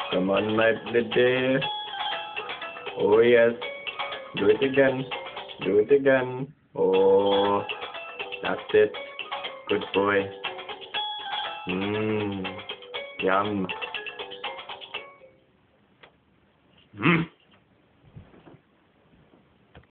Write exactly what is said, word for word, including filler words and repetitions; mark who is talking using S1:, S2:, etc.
S1: Come on, my little. Oh yes. Do it again. Do it again. Oh, that's it. Good boy. Mmm. Yum. Mmm.